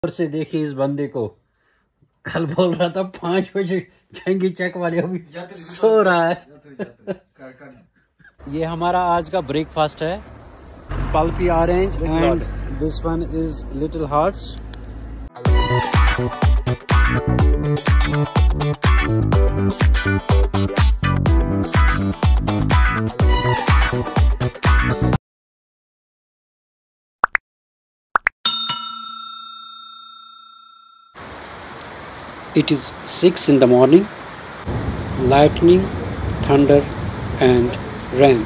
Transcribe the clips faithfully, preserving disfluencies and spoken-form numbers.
से देखिए इस बंदे को, कल बोल रहा था पांच बजे जाएंगे चेक वाले, अभी सो रहा है। ये हमारा आज का ब्रेकफास्ट है, pulpy orange and this one is little hearts. It is six in the morning, lightning, thunder and rain.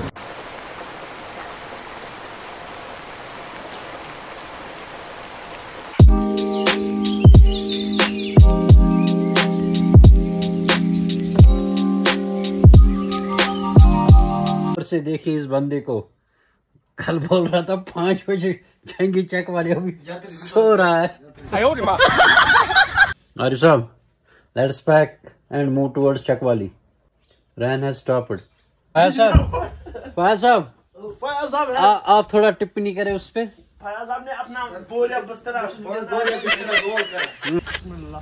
से देखिए इस बंदे को, कल बोल रहा था पांच बजे जाएंगे चेक वाले, अभी सो रहा है। Arif sahab, let's pack and move towards Chakwali. Rain has stopped. Fayaz sahab, Fayaz sahab, Fayaz साहब है। आप थोड़ा टिप्पणी करें उस पे। फयाज साहब ने अपना बोलिया बस्तरा बोलिया बस्तरा रोल करा। बिस्मिल्लाह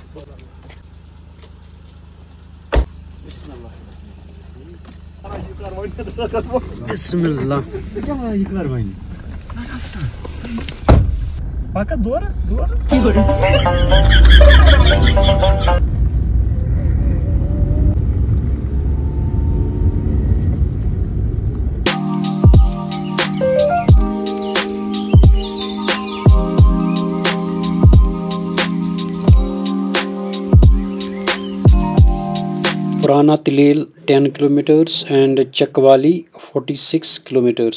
बिस्मिल्लाह। क्या ये कार्रवाई? पाका दोर दोर पुराना तिलेल ten kilometers and Chakwali forty-six kilometers.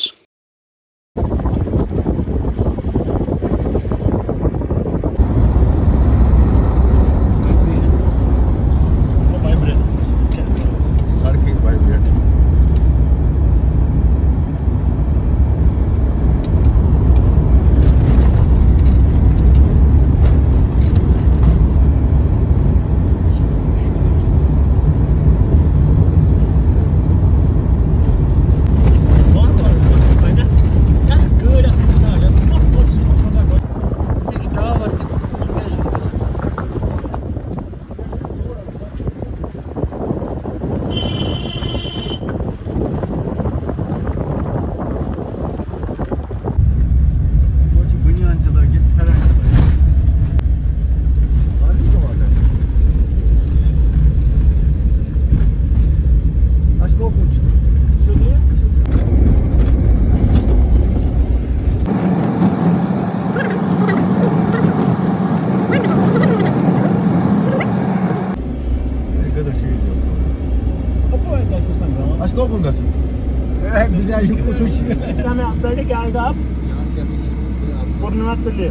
पहले क्या आएगा आप? पूर्णिमा तिलेल,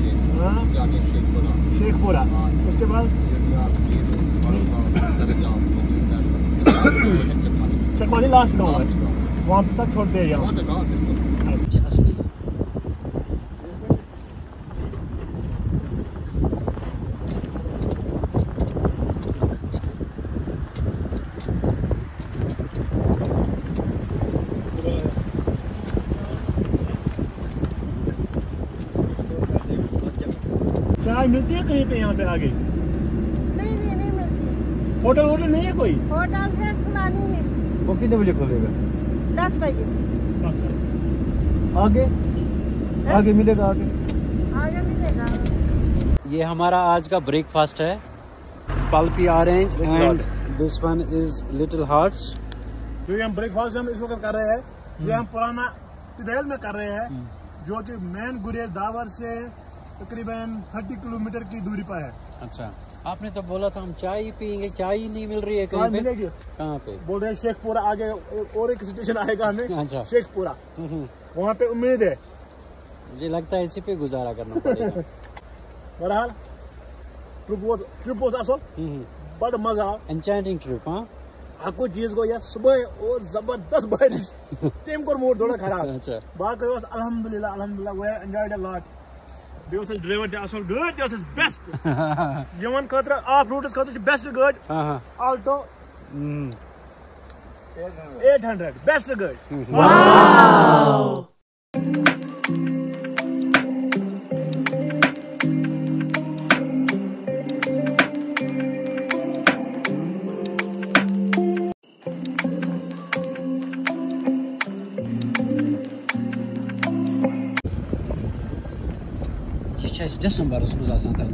शेखपुरा, उसके बाद चकवाली लास्ट गाँव है, वहाँ तक छोड़ दे जाओ। चाय मिलती है कहीं पे यहाँ पे आगे? नहीं नहीं नहीं मिलती। होटल होटल नहीं है कोई? होटल है पुरानी है। वो कितने बजे खोलेगा? दस बजे। आगे आगे मिलेगा? आगे आगे मिलेगा। ये हमारा आज का ब्रेकफास्ट है, pulpy orange and this one is little hearts. जो हम ब्रेकफास्ट हम इस वक्त कर रहे हैं, ये हम पुराना तिलेल में कर रहे हैं, जो कि मेन गुरेज दावर से तकरीबन तीस किलोमीटर की दूरी पर है। अच्छा, आपने तो बोला था हम चाय ही पियेंगे, चाय ही नहीं मिल रही है कहीं पे? मिलेगी। कहाँ पे? बोल रहे हैं शेखपुरा, आगे और एक स्टेशन आएगा हमें। अच्छा, शेखपुरा, वहाँ पे उम्मीद है। मुझे लगता है इसी पे गुजारा करना पड़ेगा। बहरहाल ट्रिप वो ट्रिप वो असल बड़ मजा। Enchanting trip. हाँ, आपको चीज को यार सुबह और जबरदस्त बारिश टीम को मूड थोड़ा खराब। अच्छा, बाकी बस अल्हम्दुलिल्लाह अल्हम्दुलिल्लाह we enjoyed a lot. Bus driver ते असल गुड, दिस इज बेस्ट। यमन खतर ऑफ रोड्स खतर बेस्ट गुड। हां हां, Alto eight hundred. Best good. Wow. दिसंबरस मज आसान तत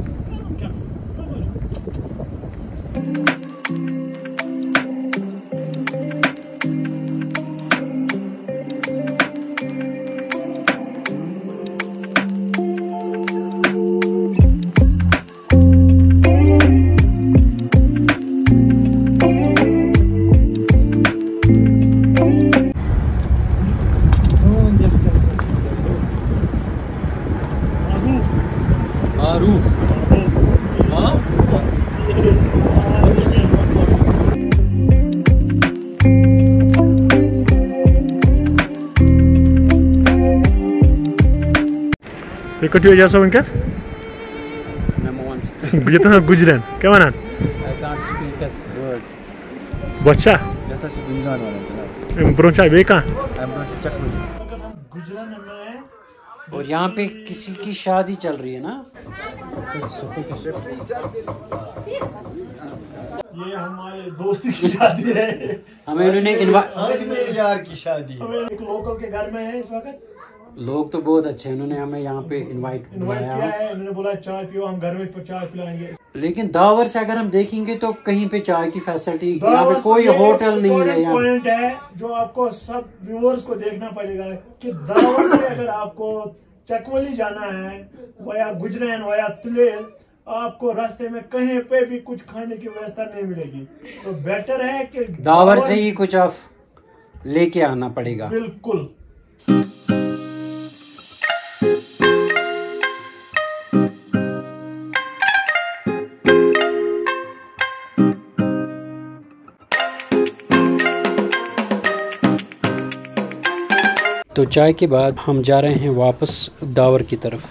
कटो जैसा वनकस ये तो गुजरन क्या वन बच्चा ब्रो वे कह और यहाँ पे किसी की शादी चल रही है ना। ये हमारे दोस्ती की शादी है। हमें उन्होंने आज मेरे यार की शादी हमें एक लोकल के घर में है इस वक्त। लोग तो बहुत अच्छे हैं, उन्होंने हमें यहाँ पे इनवाइट इनवाइट किया है। उन्होंने बोला चाय पियो, हम घर में चाय पिलाएंगे। लेकिन दावर से अगर हम देखेंगे तो कहीं पे चाय की फैसिलिटी यहाँ पे कोई होटल नहीं है। यहाँ पॉइंट है जो आपको सब व्यूअर्स को देखना पड़ेगा कि दावर से अगर आपको चकवली जाना है वया गुजरन वया तुलेल, आपको रास्ते में कहीं पे भी कुछ खाने की व्यवस्था नहीं मिलेगी। तो बेटर है कि दावर से ही कुछ आप लेके आना पड़ेगा। बिल्कुल। तो चाय के बाद हम जा रहे हैं वापस दावर की तरफ।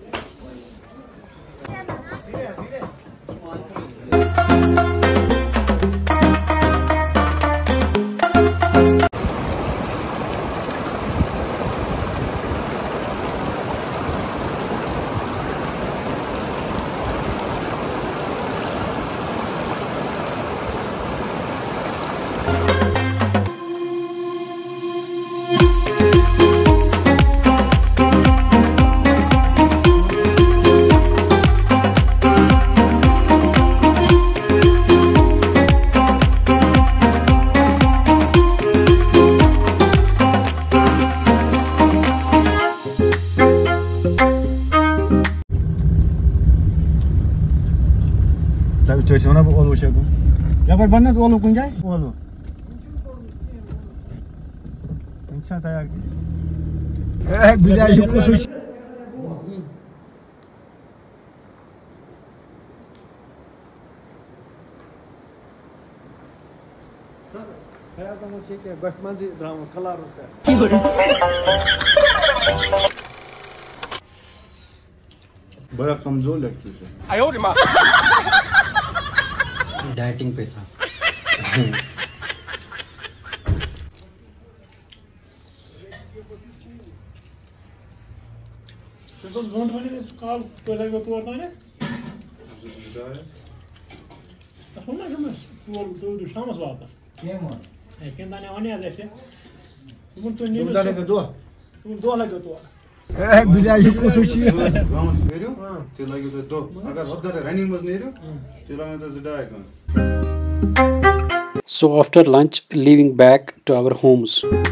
यहाँ पर बनना ओलो कुन जाए ओलो इंसान तैयार ए बिया यो को सोच सर खैर तो मुझे के बखमंजी ड्रामा कलर उसका बड़ा कमजोर लगती है। आयो रे मां डाइटिंग पे था। तो घंट बने इस काल तो लगे तो आता है ना तो ना हम वो तो दो शाम से वापस क्या मां है के दाने आने जैसे तुम तो नहीं तुम दाने के दो तुम दो लगे तो ए बिया यो को सोची ग्राउंड हेर्यो त्यो लागि त दो अगर हद्दा त रनिङ मज नेर्यो त्यो लागि त जडाएको। So after lunch, leaving back to our homes.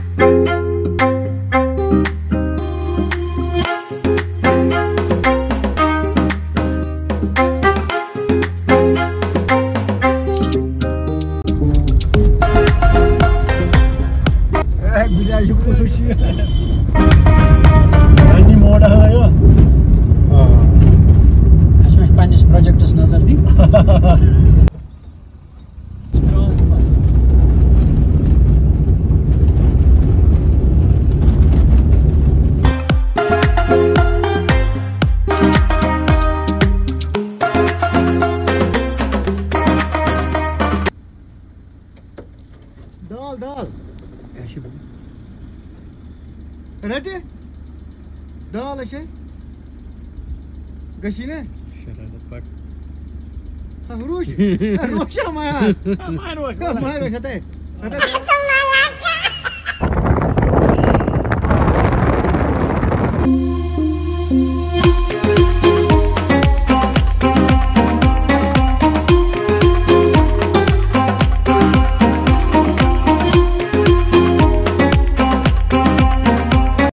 ए बिया यो को सोची अनि मोडा आयो अ यसमा स्पेनिश प्रोजेक्टस नजर दी दाल दाल Ready? Dal şey. Gashine? Şöyle bak. Ha ruş. Ruş ama ya. Mayroş. Mayroş hadi. Hadi.